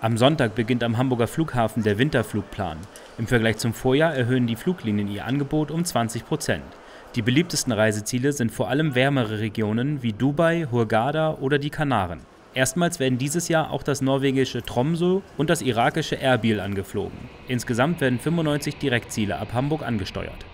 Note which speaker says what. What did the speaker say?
Speaker 1: Am Sonntag beginnt am Hamburger Flughafen der Winterflugplan. Im Vergleich zum Vorjahr erhöhen die Fluglinien ihr Angebot um 20%. Die beliebtesten Reiseziele sind vor allem wärmere Regionen wie Dubai, Hurghada oder die Kanaren. Erstmals werden dieses Jahr auch das norwegische Tromsø und das irakische Erbil angeflogen. Insgesamt werden 95 Direktziele ab Hamburg angesteuert.